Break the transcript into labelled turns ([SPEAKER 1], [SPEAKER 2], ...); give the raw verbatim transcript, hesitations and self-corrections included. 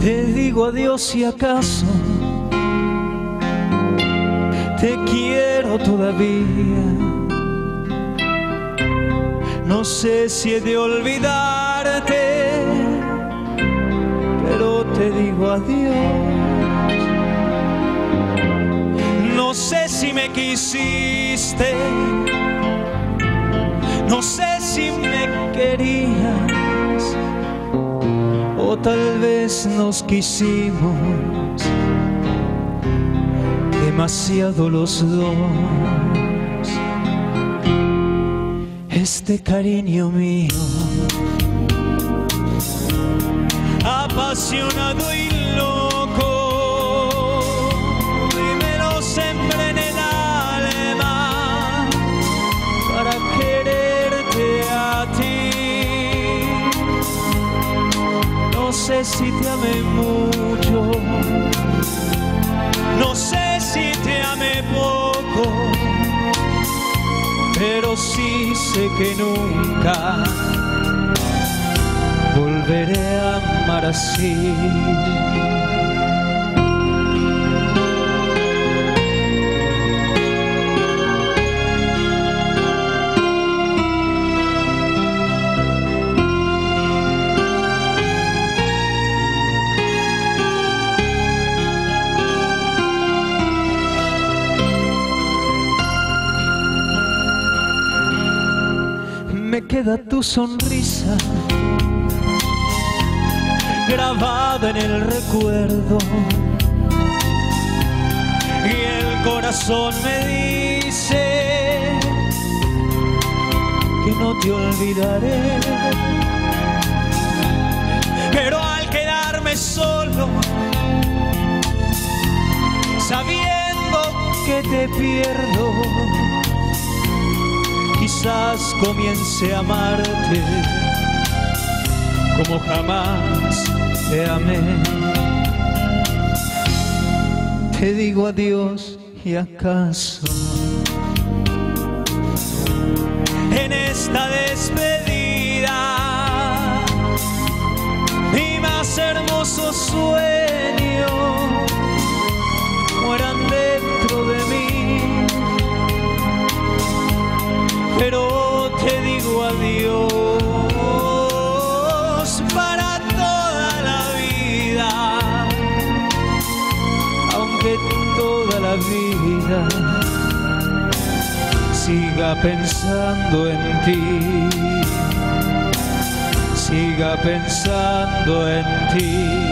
[SPEAKER 1] Te digo adiós si acaso te quiero todavía. No sé si he de olvidarte, pero te digo adiós. No sé si me quisiste, no sé si me querías, o tal vez nos quisimos demasiado los dos. Este cariño mío, apasionado y loco, y me lo sembré en el alma para quererte a ti. No sé si te amé mucho, no sé si te amé poco, pero sí sé que nunca volveré a amar así. Me queda tu sonrisa grabada en el recuerdo, y el corazón me dice que no te olvidaré. Pero al quedarme solo, sabiendo que te pierdo, quizás comience a amarte como jamás te amé. Te digo adiós y acaso en esta despedida mi más hermoso sueño mueran dentro de mí. Pero te digo adiós para toda la vida, aunque toda la vida siga pensando en ti, siga pensando en ti.